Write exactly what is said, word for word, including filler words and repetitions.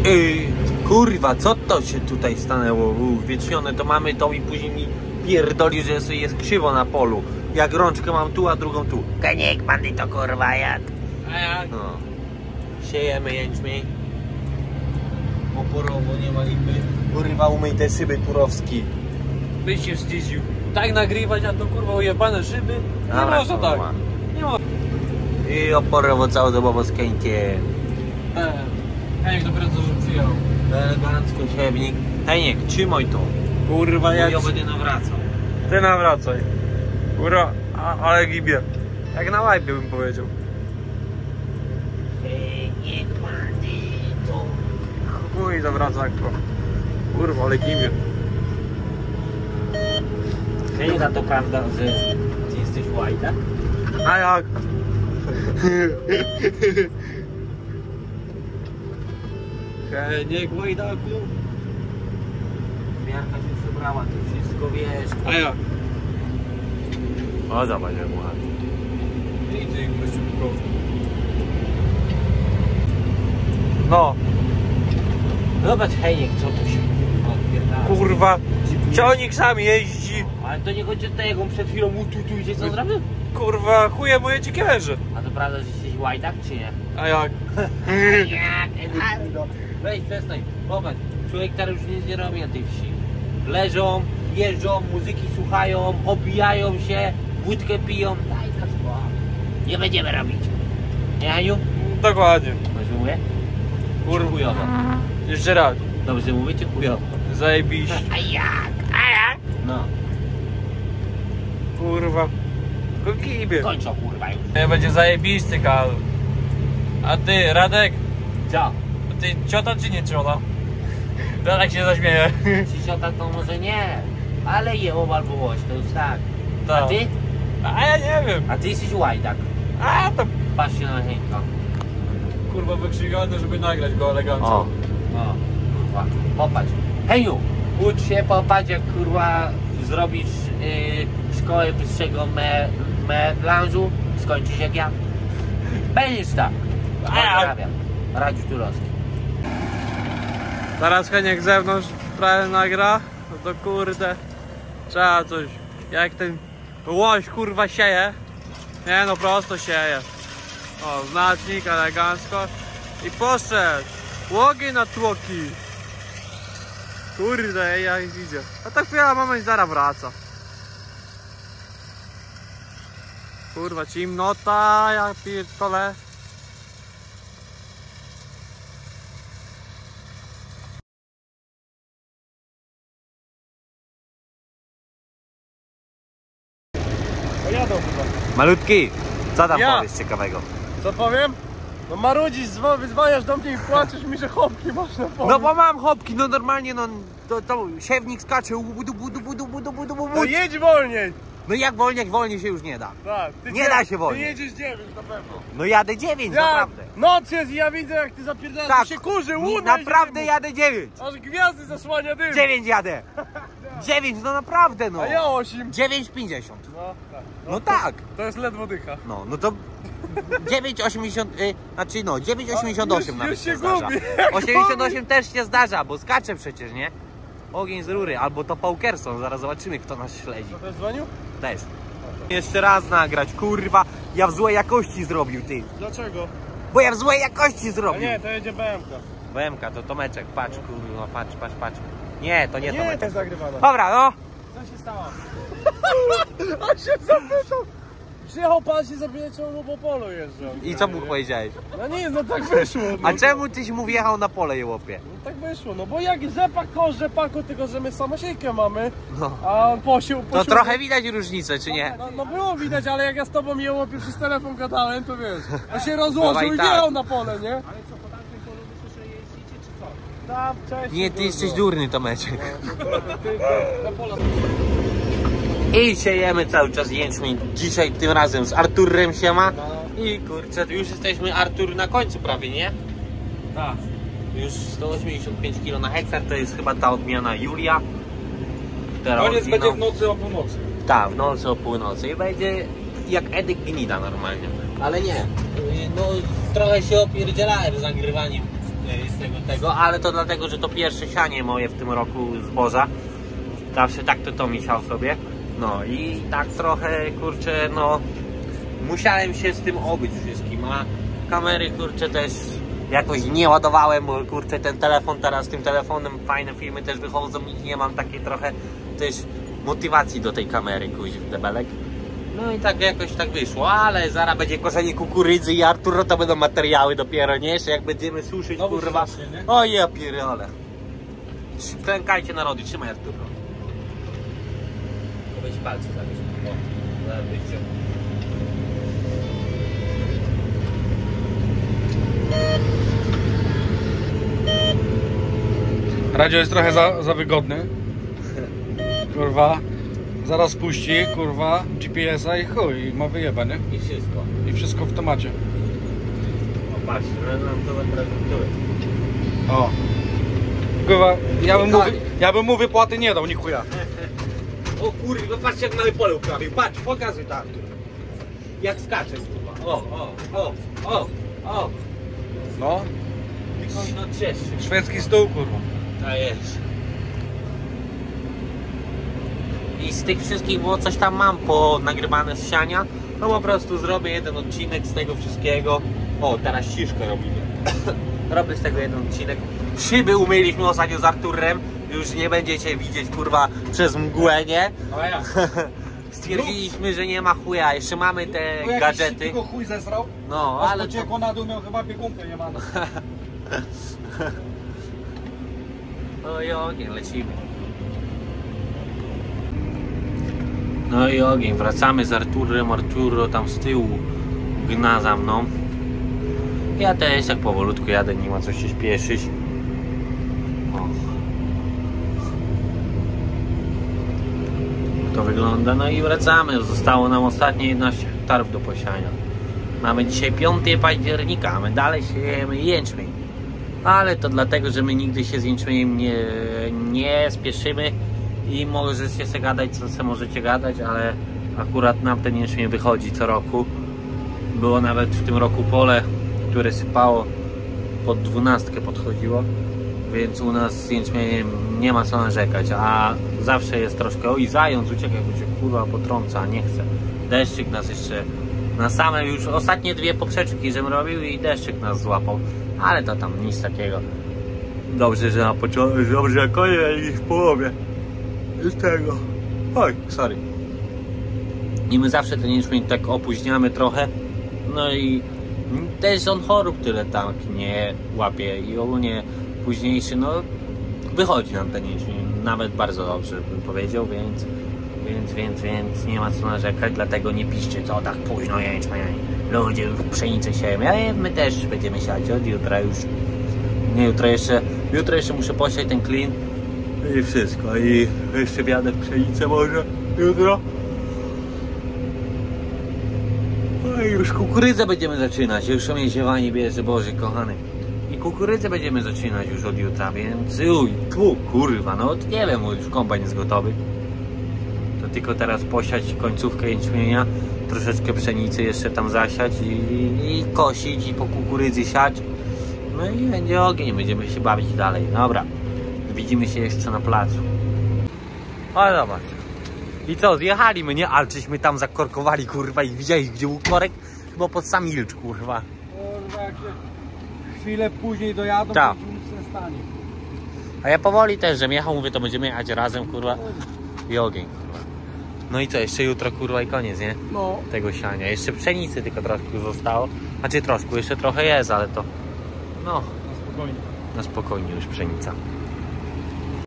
Yy, kurwa, co to się tutaj stanęło? Uwiecznione to mamy to i później mi pierdoli, że sobie jest krzywo na polu. Jak rączkę mam tu, a drugą tu. Kaniek, bandyto, kurwa, jak? A jak? No. Siejemy jęczmień. Oporowo, nie ma lipy. Kurwa, umyj te szyby turowski. Byś się wstydził. Tak nagrywać, a to kurwa ujebane szyby. Nie Dobra, można tak. ma. Nie ma. I oporowo całodobowo z kękiem. Heniek dopiero co, że przyjechał. Elegancko, siewnik. Heniek, trzymaj to. Kurwa, Ja będę nawracał. Ty nawracaj. Kurwa, a, ale gibie. Jak na łajbie bym powiedział. Heniek, bandyto. Chuj, zawraca jak to. Kurwa, ale gibie. Heniek, a to prawda, że ty jesteś łajda? A jak? Heniek, łajdaku. Miarka się przebrała, ty wszystko wiesz. A jak? O, zobacz, jak ładnie. Idzie im gościu po No. Zobacz, Heniek, co to się odpierdala. Kurwa, ciągnik sam jeździ. Ale to nie chodzi o to, jak on przed chwilą mu tu, tu idzie, co zrobił? Kurwa, chuje moje ci kierze. A to prawda, że jesteś łajdak, czy nie? A jak? Weź, przestań. Popatrz, człowiek teraz już nic nie robi na tej wsi. Leżą, jeżdżą, muzyki słuchają, obijają się, wódkę piją. Daj na spokój. Nie będziemy robić. Nie, Heniu? Dokładnie. Dobrze mówię? Kurwa. Chujowo. Jeszcze raz. Dobrze mówię, czy chujowo? Zajebiście. A jak? A jak? No. Kurwa. Kokibie. Kończą, kurwa, już. Nie będzie zajebisty, Karol. A ty, Radek? Co? A ty ciota czy nie ciota? Radek się zaśmieje. Ciociota to może nie, ale jełom albo łoś, to już tak. Tak. A ty? A ja nie wiem. A ty jesteś łajdak. A to Patrzcie na Henka. kurwa wykrzywiony, żeby nagrać go elegancko. O, o, kurwa, popatrz. Heniu, ucz się, popatrz jak kurwa zrobisz yy, szkołę wyższego me, melanżu, skończysz jak ja. Będziesz tak. Pozdrawiam. Radziu Turowski. Teraz Heniek z zewnątrz prawie nagra, no to kurde, trzeba coś, jak ten łoś kurwa sieje, nie no prosto sieje, o znacznik elegancko i poszedł, łogi na tłoki, kurde jak idzie, a ta chwila moment zaraz wraca, kurwa ciemnota, ja pierdolę. Jadą chyba. Malutki, co tam Ja. powiesz ciekawego? Co powiem? No marudzisz, wyzwaniasz do mnie i płaczesz mi, że chopki masz na polu. No bo mam chopki, no normalnie, no to, to siewnik skacze, budu, budu, budu, budu, budu, budu. To jedź wolniej! No jak wolniej, jak wolniej się już nie da. Tak, ty Nie dzie- da się wolniej. Ty jedziesz dziewięć na pewno. No jadę dziewięć, Ja, naprawdę. noc jest i ja widzę jak ty zapierdalasz, Tak, tak. się kurzy, mi- łuna naprawdę jadę dziewięć. Aż gwiazdy zasłania dym. dziewięć jadę. dziewięć, no naprawdę no. A ja osiem. dziewięć pięćdziesiąt. No tak. No tak. To jest ledwo dycha. No, no to dziewięć osiemdziesiąt, y, znaczy no, dziewięć osiemdziesiąt osiem już- nawet już się się zdarza. gubi. osiemdziesiąt osiem też się zdarza, bo skacze przecież, nie? Ogień z rury, albo to Paukerson, zaraz zobaczymy kto nas śledzi. To też dzwonił? Też. Jeszcze raz nagrać, kurwa, ja w złej jakości zrobił, ty. Dlaczego? Bo ja w złej jakości A zrobił. nie, to jedzie B M K. B M K to Tomeczek, patrz, kurwa, patrz, patrz, patrz. Nie, to nie Nie, to Tomeczek. jest nagrywane. Dobra, no. Co się stało? On się zapytał. Przyjechał pan się zapytać, czemu po polu jeżdżą. I co mu powiedziałeś? No nic, no tak wyszło. No. A czemu tyś mu wjechał na pole, jełopie? No tak wyszło, no bo jak rzepak koło rzepaku, tylko że my samosiejkę mamy, No. a on posił, posił... To trochę widać różnicę, czy nie? No, no było widać, ale jak ja z tobą jełopie przez telefon gadałem, to wiesz, on się Chyba rozłożył i i tak. wjechał na pole, nie? Ale co, po tamtym polu myślisz, że jeździcie, czy co? Tak, wcześniej. Nie, ty jesteś durny, Tomeczek. Na pola. I siejemy cały czas jęczmień. Dzisiaj tym razem z Arturem siema. I kurczę, już jesteśmy Artur na końcu prawie, nie? Tak. Już sto osiemdziesiąt pięć kilo na hektar, to jest chyba ta odmiana Julia. Koniec będzie w nocy o północy. Tak, w nocy o północy i będzie jak Edyk Gnida normalnie. Ale nie, no trochę się opierdzielałem z nagrywaniem z tego, tego, ale to dlatego, że to pierwsze sianie moje w tym roku zboża. Zawsze tak to to misiał sobie. No i tak trochę, kurczę, no musiałem się z tym obyć wszystkim, a kamery, kurczę, też jakoś nie ładowałem, bo kurczę, ten telefon teraz, tym telefonem fajne filmy też wychodzą i nie mam takiej trochę też motywacji do tej kamery, kuź w debelek. No i tak jakoś tak wyszło, ale zaraz będzie koszenie kukurydzy i Arturo, to będą materiały dopiero, nie? Jeszcze jak będziemy suszyć, no, kurwa. O ja pierdolę. Klękajcie narody, trzymaj Arturo. Weź palce zabierz. O, zaraz wyjdzie. Radio jest trochę za, za wygodny. Kurwa. Zaraz puści, kurwa, G P S a i chuj, i ma wyjebane. I wszystko. I wszystko w temacie. O, patrz, nam to zaprezentuje. O. Kurwa, ja bym, mu, ja bym mu wypłaty nie dał, ni chuja. O kurwa, patrzcie jak małe pole uprawił. Patrz, pokazuj tak. Jak skacze, kurwa. O, o, o, o, o. No. Tylko no trzeszczy. Szwedzki stół, kurwa. A jest. I z tych wszystkich, bo coś tam mam po nagrywane z siania, no po prostu zrobię jeden odcinek z tego wszystkiego. O, teraz ściszkę robimy. Robię z tego jeden odcinek. Szyby umyliśmy ostatnio z Arturem. Już nie będziecie widzieć, kurwa, przez mgłę, nie? No ja. Stwierdziliśmy, że nie ma chuja. Jeszcze mamy te No gadżety. Tylko chuj zesrał. No, ale ale... pociekło na dół, miał chyba biegunkę, nie ma. No i ogień, lecimy. No i ogień, wracamy z Arturem, Arturo tam z tyłu gna za mną. Ja też jak powolutku jadę, nie ma co się śpieszyć. O. To wygląda, no i wracamy. Zostało nam ostatnie jedenaście hektarów do posiania. Mamy dzisiaj piątego października, a my dalej siejemy jęczmień. Ale to dlatego, że my nigdy się z jęczmieniem nie, nie spieszymy. I możecie sobie gadać, co sobie możecie gadać, ale akurat nam ten jęczmień wychodzi co roku. Było nawet w tym roku pole, które sypało, pod dwunastkę podchodziło, więc u nas z jęczmieniem nie ma co narzekać, a zawsze jest troszkę, oj zając, uciekaj, bo cię kurwa potrąca, nie chcę. Deszczyk nas jeszcze, na same już ostatnie dwie poprzeczki, żem robił i deszczyk nas złapał, ale to tam nic takiego. Dobrze, że na początku, dobrze, że koniec i w połowie. Z tego. Oj, sorry. I my zawsze ten jęczmień tak opóźniamy trochę. No i też on chorób tyle tak nie łapie. I ogólnie późniejszy, no wychodzi nam ten jęczmień. Nawet bardzo dobrze bym powiedział, więc więc, więc, więc nie ma co narzekać. Dlatego nie piszcie, co tak późno jęczmień. Ludzie już pszenicę siejemy. Ale my też będziemy siać od jutra już. Nie, jutro jeszcze, jutro jeszcze muszę posiać ten klin. I wszystko, i jeszcze wjadę w pszenicę może jutro. No i już kukurydzę będziemy zaczynać, już o mnie ziewanie bierze, Boże kochany. I kukurydzę będziemy zaczynać już od jutra, więc uj, tu kurwa, no nie wiem, już kombajn jest gotowy. To tylko teraz posiać końcówkę jęczmienia, troszeczkę pszenicy jeszcze tam zasiać i, i kosić i po kukurydzy siać. No i będzie ogień, będziemy się bawić dalej, dobra. Widzimy się jeszcze na placu. O, zobacz. I co, zjechali my, nie? Ale czyśmy tam zakorkowali, kurwa, i widziałeś, gdzie był korek? Chyba pod sam Ilcz, kurwa. Kurwa, jak się chwilę później dojadą, tak, to nic nie stanie. A ja powoli też, że jechał, mówię, to będziemy jechać razem, kurwa. I ogień, kurwa. No i co, jeszcze jutro, kurwa, i koniec, nie? No. Tego siania. Jeszcze pszenicy tylko troszkę zostało. Znaczy troszkę, jeszcze trochę jest, ale to... No. Na spokojnie. Na spokojnie już pszenica.